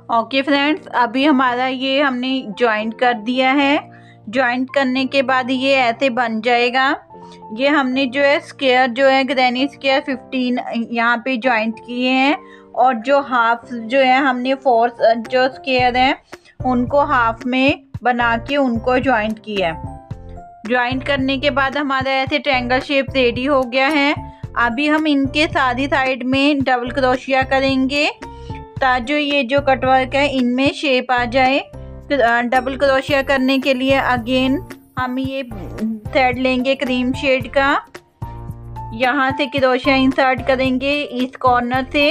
Okay friends, अभी हमारा ये हमने जॉइंट कर दिया है। जॉइंट करने के बाद ये ऐसे बन जाएगा। ये हमने जो है स्क्वायर जो है ग्रैनी स्क्वायर 15 यहाँ पे जॉइंट किए हैं, और जो हाफ जो है हमने 4 जो स्क्वायर हैं उनको हाफ में बना के उनको जॉइंट किया है। जॉइंट करने के बाद हमारा ऐसे ट्रायंगल शेप रेडी हो गया है। अभी हम इनके सारी साइड में डबल क्रोशिया करेंगे ताकि ये जो कटवर्क है इनमें शेप आ जाए। डबल क्रोशिया करने के लिए अगेन हम ये थ्रेड लेंगे क्रीम शेड का, यहाँ से क्रोशिया इंसर्ट करेंगे इस कॉर्नर से।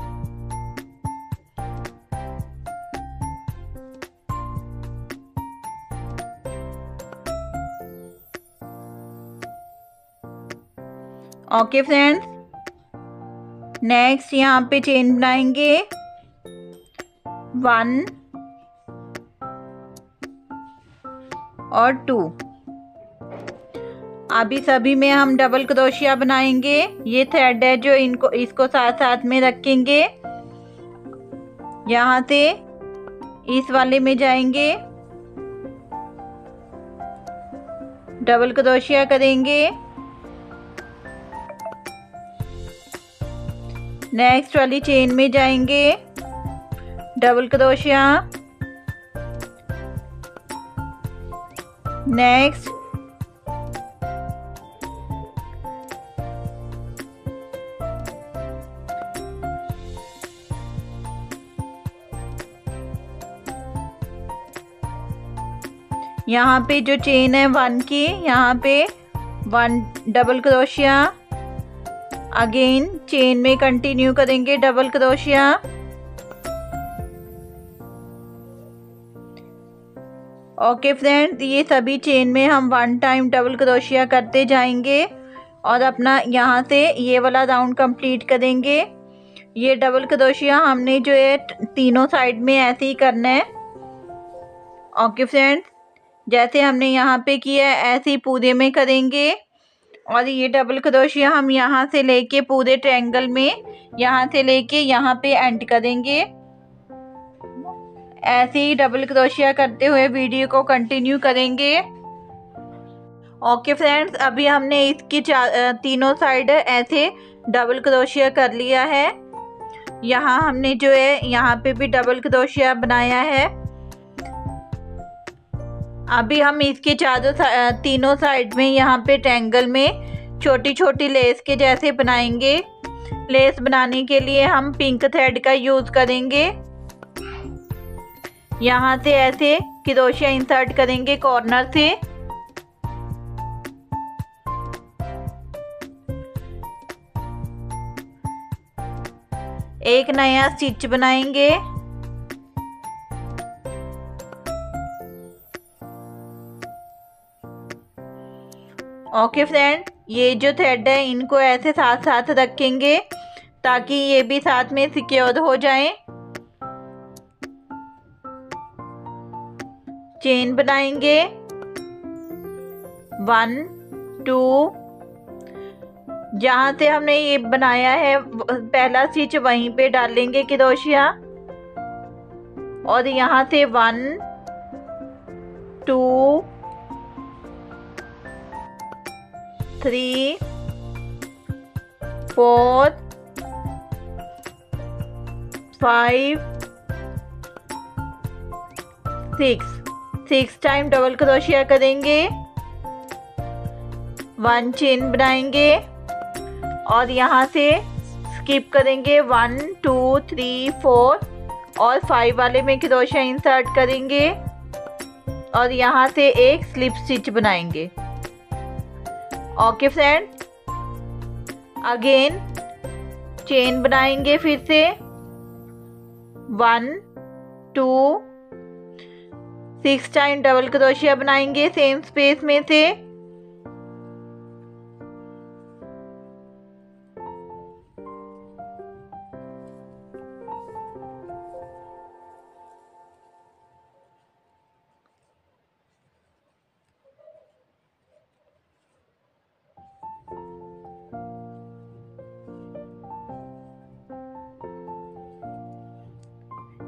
ओके फ्रेंड्स, नेक्स्ट यहाँ पे चेन बनाएंगे 1 और 2। अभी सभी में हम डबल क्रोशिया बनाएंगे। ये थ्रेड है जो इसको साथ साथ में रखेंगे। यहाँ से इस वाले में जाएंगे, डबल क्रोशिया करेंगे। नेक्स्ट वाली चेन में जाएंगे, डबल क्रोशिया। नेक्स्ट यहाँ पे जो चेन है 1 की, यहाँ पे 1 डबल क्रोशिया। अगेन चेन में कंटिन्यू करेंगे डबल क्रोशिया। ओके फ्रेंड्स, ये सभी चेन में हम 1 टाइम डबल क्रोशिया करते जाएंगे और अपना यहाँ से ये वाला राउंड कंप्लीट करेंगे। ये डबल क्रोशिया हमने जो है तीनों साइड में ऐसे ही करना है। ओके फ्रेंड्स, जैसे हमने यहाँ पे किया है ऐसे ही पूरे में करेंगे। और ये डबल क्रोशिया हम यहाँ से लेके पूरे ट्रायंगल में यहाँ से लेके यहाँ पे एंड करेंगे। ऐसे ही डबल क्रोशिया करते हुए वीडियो को कंटिन्यू करेंगे। ओके फ्रेंड्स, अभी हमने इसकी तीनों साइड ऐसे डबल क्रोशिया कर लिया है। यहाँ हमने जो है यहाँ पे भी डबल क्रोशिया बनाया है। अभी हम इसके तीनों साइड में यहाँ पे ट्रायंगल में छोटी छोटी लेस के जैसे बनाएंगे। लेस बनाने के लिए हम पिंक थ्रेड का यूज करेंगे। यहाँ से ऐसे क्रोशिया इंसर्ट करेंगे कॉर्नर से। एक नया स्टिच बनाएंगे। ओके फ्रेंड, ये जो थ्रेड है इनको ऐसे साथ साथ रखेंगे ताकि ये भी साथ में सिक्योर हो जाए। चेन बनाएंगे 1 2। जहाँ से हमने ये बनाया है पहला स्टिच वहीं पे डालेंगे क्रोशिया, और यहाँ से 1 2 3 4 5 6 टाइम डबल क्रोशिया करेंगे। 1 चेन बनाएंगे और यहाँ से स्किप करेंगे 1 2 3 4 और 5 वाले में क्रोशिया इंसर्ट करेंगे और यहाँ से एक स्लिप स्टिच बनाएंगे। ओके फ्रेंड, अगेन चेन बनाएंगे फिर से 1 2 6 टाइम डबल क्रोशिया बनाएंगे सेम स्पेस में से।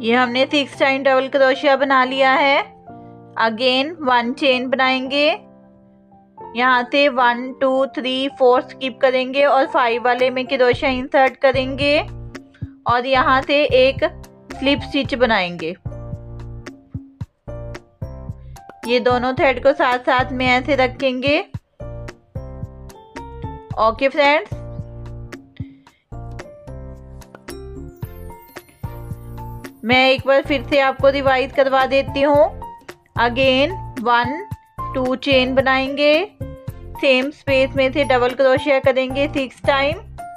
ये हमने 6 टाइम डबल क्रोशिया बना लिया है। अगेन 1 चेन बनाएंगे, यहाँ से 1 2 3 4 स्किप करेंगे और 5 वाले में क्रोशिया इंसर्ट करेंगे और यहाँ से एक स्लिप स्टिच बनाएंगे। ये दोनों थ्रेड को साथ साथ में ऐसे रखेंगे। ओके फ्रेंड्स, मैं एक बार फिर से आपको रिवाइज करवा देती हूँ। अगेन 1 2 चेन बनाएंगे, सेम स्पेस में से डबल क्रोशिया करेंगे 6 टाइम,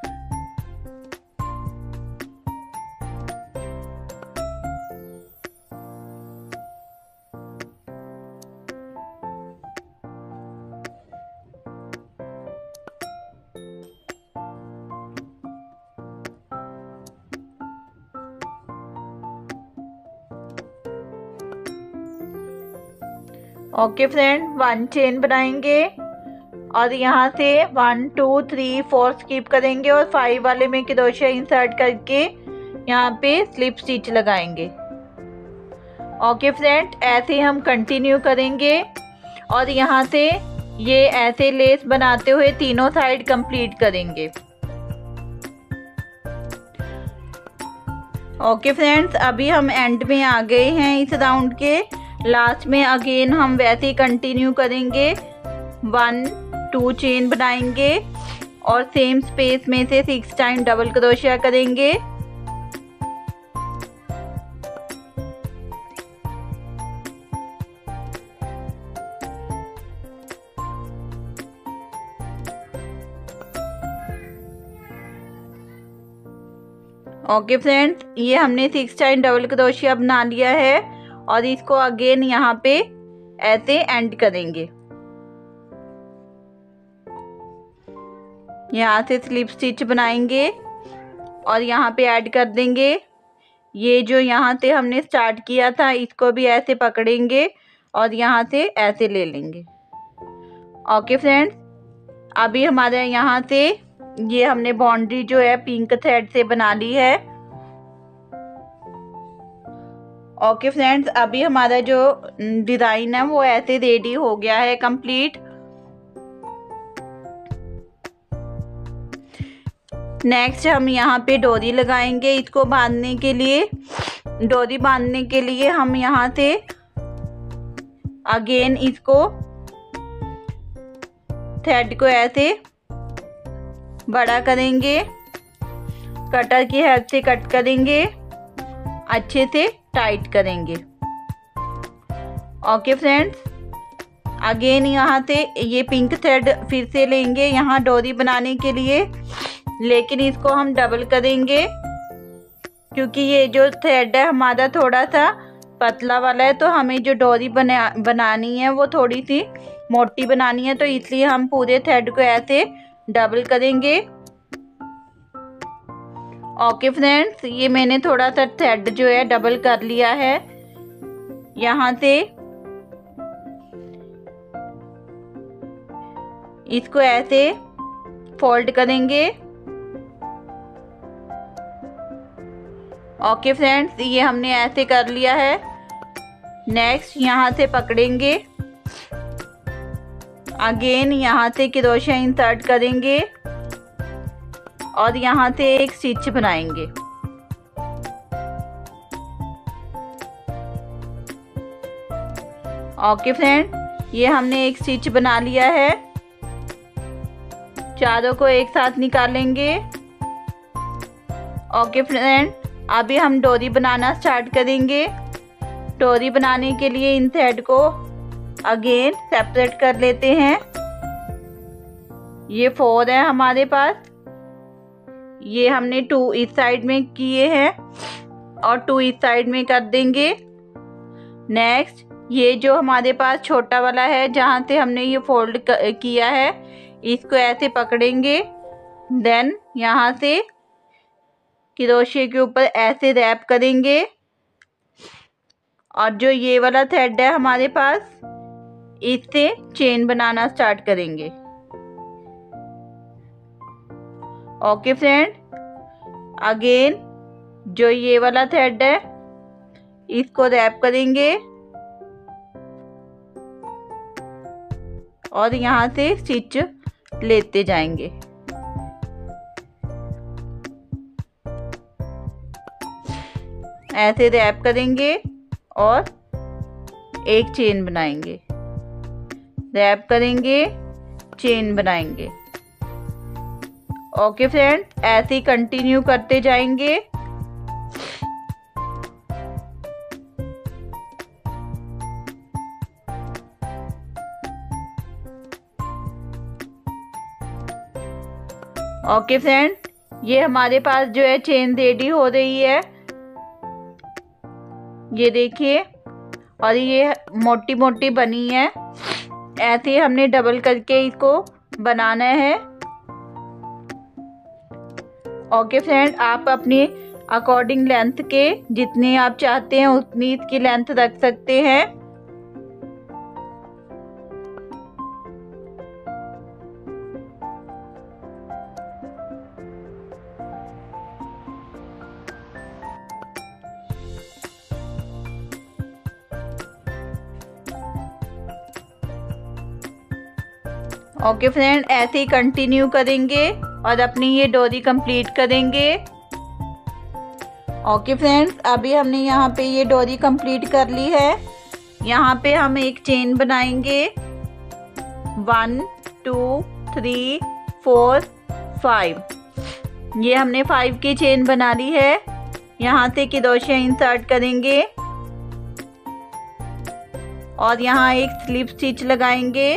ओके फ्रेंड 1 चेन बनाएंगे और यहाँ से 1 2 3 4 स्किप करेंगे और 5 वाले में क्रोशिया इंसर्ट करके यहाँ पे स्लिप स्टिच लगाएंगे। ओके फ्रेंड, ऐसे हम कंटिन्यू करेंगे और यहाँ से ये ऐसे लेस बनाते हुए तीनों साइड कंप्लीट करेंगे। ओके फ्रेंड्स, अभी हम एंड में आ गए हैं इस राउंड के लास्ट में। अगेन हम वैसे ही कंटिन्यू करेंगे, 1 2 चेन बनाएंगे और सेम स्पेस में से 6 टाइम डबल क्रोशिया करेंगे। ओके फ्रेंड्स, ये हमने 6 टाइम डबल क्रोशिया बना लिया है और इसको अगेन यहाँ पे ऐसे एंड करेंगे। यहाँ से स्लिप स्टिच बनाएंगे और यहाँ पे ऐड कर देंगे। ये जो यहाँ से हमने स्टार्ट किया था इसको भी ऐसे पकड़ेंगे और यहाँ से ऐसे ले लेंगे। ओके फ्रेंड्स, अभी हमारे यहाँ से ये हमने बाउंड्री जो है पिंक थ्रेड से बना ली है। ओके फ्रेंड्स, अभी हमारा जो डिज़ाइन है वो ऐसे रेडी हो गया है कंप्लीट। नेक्स्ट हम यहाँ पे डोरी लगाएंगे इसको बांधने के लिए। डोरी बांधने के लिए हम यहाँ से अगेन इसको थ्रेड को ऐसे बड़ा करेंगे, कटर की हेल्प से कट करेंगे, अच्छे से टाइट करेंगे। ओके फ्रेंड्स, अगेन यहाँ से ये पिंक थ्रेड फिर से लेंगे यहाँ डोरी बनाने के लिए, लेकिन इसको हम डबल करेंगे क्योंकि ये जो थ्रेड है हमारा थोड़ा सा पतला वाला है, तो हमें जो डोरी बनानी है वो थोड़ी सी मोटी बनानी है, तो इसलिए हम पूरे थ्रेड को ऐसे डबल करेंगे। ओके फ्रेंड्स, ये मैंने थोड़ा सा थ्रेड जो है डबल कर लिया है। यहाँ से इसको ऐसे फोल्ड करेंगे। ओके फ्रेंड्स, ये हमने ऐसे कर लिया है। नेक्स्ट यहाँ से पकड़ेंगे, अगेन यहाँ से क्रोशिया इंसर्ट करेंगे और यहाँ से एक स्टिच बनाएंगे। ओके फ्रेंड, ये हमने एक स्टिच बना लिया है। चारों को एक साथ निकालेंगे। ओके फ्रेंड, अभी हम डोरी बनाना स्टार्ट करेंगे। डोरी बनाने के लिए इन थ्रेड को अगेन सेपरेट कर लेते हैं। ये 4 है हमारे पास, ये हमने 2 इस साइड में किए हैं और 2 इस साइड में कर देंगे। नेक्स्ट ये जो हमारे पास छोटा वाला है जहाँ से हमने ये फोल्ड किया है, इसको ऐसे पकड़ेंगे, देन यहाँ से क्रोशिया के ऊपर ऐसे रैप करेंगे और जो ये वाला थ्रेड है हमारे पास, इससे चेन बनाना स्टार्ट करेंगे। ओके फ्रेंड, अगेन जो ये वाला थ्रेड है इसको रैप करेंगे और यहाँ से स्टिच लेते जाएंगे। ऐसे रैप करेंगे और एक चेन बनाएंगे, रैप करेंगे, चेन बनाएंगे। ओके फ्रेंड, ऐसे ही कंटिन्यू करते जाएंगे। ओके फ्रेंड, ये हमारे पास जो है चेन रेडी हो रही है, ये देखिए, और ये मोटी मोटी बनी है। ऐसे हमने डबल करके इसको बनाना है। ओके फ्रेंड, आप अपनी अकॉर्डिंग लेंथ के जितनी आप चाहते हैं उतनी इसकी लेंथ रख सकते हैं। ओके फ्रेंड, ऐसे ही कंटिन्यू करेंगे और अपनी ये डोरी कंप्लीट करेंगे। ओके फ्रेंड्स, अभी हमने यहाँ पे ये डोरी कंप्लीट कर ली है। यहाँ पे हम एक चेन बनाएंगे, 1 2 3 4 5। ये हमने 5 की चेन बना ली है। यहाँ से क्रोशिया इंसर्ट करेंगे और यहाँ एक स्लिप स्टिच लगाएंगे।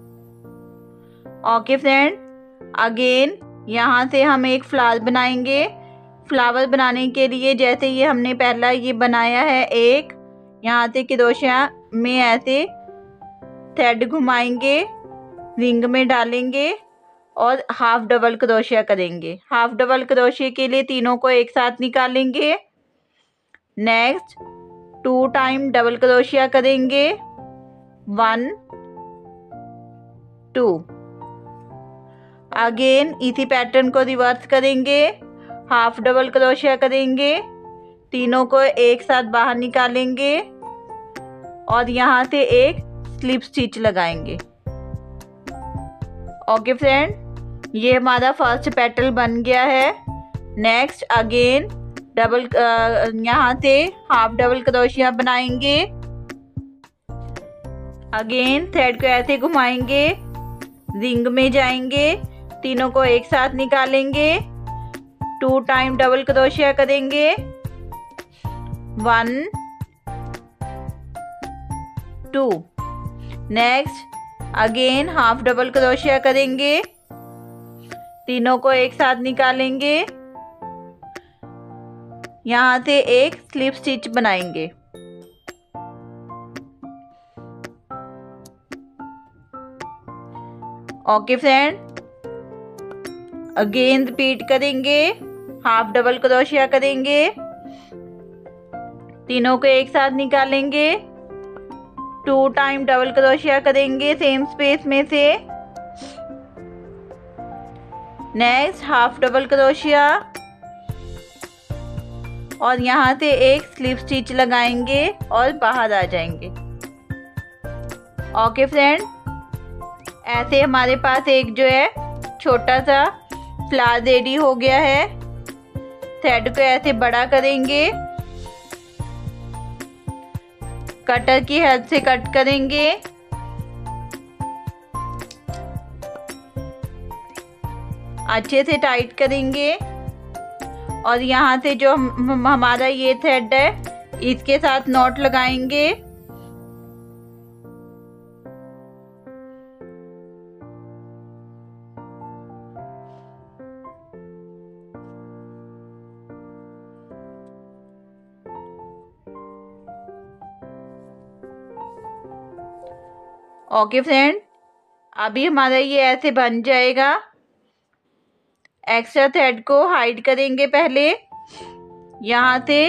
ओके फ्रेंड, अगेन यहाँ से हम एक फ्लावर बनाएंगे। फ्लावर बनाने के लिए जैसे ये हमने पहला ये बनाया है एक, यहाँ से क्रोशिया में ऐसे थ्रेड घुमाएंगे, रिंग में डालेंगे और हाफ डबल क्रोशिया करेंगे। हाफ डबल क्रोशिया के लिए तीनों को एक साथ निकालेंगे। नेक्स्ट 2 टाइम डबल क्रोशिया करेंगे, 1 2। अगेन इसी पैटर्न को रिवर्स करेंगे, हाफ डबल क्रोशिया करेंगे, तीनों को एक साथ बाहर निकालेंगे और यहाँ से एक स्लिप स्टिच लगाएंगे। ओके फ्रेंड, ये हमारा फर्स्ट पेटल बन गया है। नेक्स्ट अगेन डबल यहाँ से हाफ डबल क्रोशिया बनाएंगे। अगेन थ्रेड को ऐसे घुमाएंगे, रिंग में जाएंगे, तीनों को एक साथ निकालेंगे, 2 टाइम डबल क्रोशिया करेंगे, 1 2। नेक्स्ट अगेन हाफ डबल क्रोशिया करेंगे, तीनों को एक साथ निकालेंगे, यहाँ से एक स्लिप स्टिच बनाएंगे। ओके फ्रेंड, अगेन रिपीट करेंगे, हाफ डबल क्रोशिया करेंगे, तीनों को एक साथ निकालेंगे, 2 टाइम डबल क्रोशिया करेंगे सेम स्पेस में से। नेक्स्ट हाफ डबल क्रोशिया और यहाँ से एक स्लिप स्टिच लगाएंगे और बाहर आ जाएंगे। ओके फ्रेंड, ऐसे हमारे पास एक जो है छोटा सा फ्लावर रेडी हो गया है। थ्रेड को ऐसे बड़ा करेंगे, कटर की हेल्प से कट करेंगे, अच्छे से टाइट करेंगे और यहाँ से जो हमारा ये थ्रेड है इसके साथ नॉट लगाएंगे। ओके फ्रेंड, अभी हमारा ये ऐसे बन जाएगा। एक्स्ट्रा थ्रेड को हाइड करेंगे पहले, यहाँ से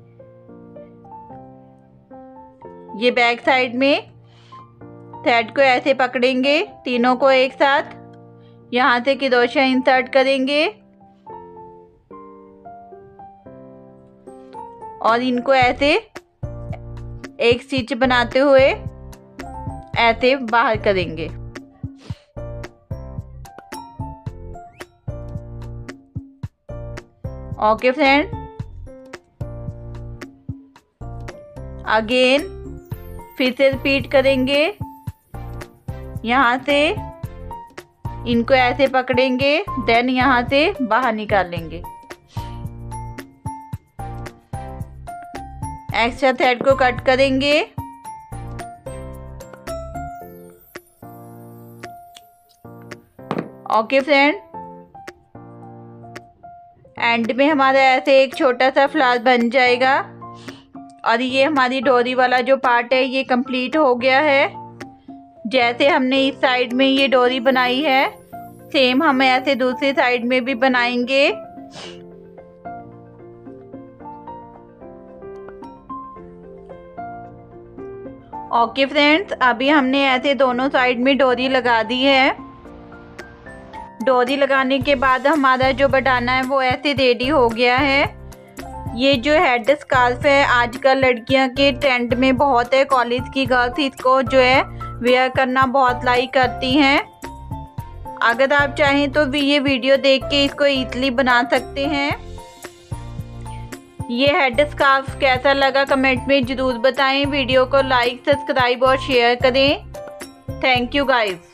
ये बैक साइड में थ्रेड को ऐसे पकड़ेंगे, तीनों को एक साथ, यहाँ से क्रोशिया इंसर्ट करेंगे और इनको ऐसे एक स्टिच बनाते हुए ऐसे बाहर करेंगे। ओके फ्रेंड, अगेन फिर से रिपीट करेंगे। यहाँ से इनको ऐसे पकड़ेंगे, देन यहाँ से बाहर निकालेंगे। एक्स्ट्रा थ्रेड को कट करेंगे। ओके फ्रेंड, एंड में हमारा ऐसे एक छोटा सा फ्लावर बन जाएगा और ये हमारी डोरी वाला जो पार्ट है ये कंप्लीट हो गया है। जैसे हमने इस साइड में ये डोरी बनाई है, सेम हम ऐसे दूसरी साइड में भी बनाएंगे। ओके फ्रेंड्स, अभी हमने ऐसे दोनों साइड में डोरी लगा दी है। डोरी लगाने के बाद हमारा जो बटाना है वो ऐसे रेडी हो गया है। ये जो हेड स्कार्फ है आजकल लड़कियां के ट्रेंड में बहुत है। कॉलेज की गर्ल्स इसको जो है वेयर करना बहुत लाइक करती हैं। अगर आप चाहें तो भी ये वीडियो देख के इसको इजीली बना सकते हैं। ये हेड स्कार्फ कैसा लगा कमेंट में ज़रूर बताएं। वीडियो को लाइक, सब्सक्राइब और शेयर करें। Thank you guys.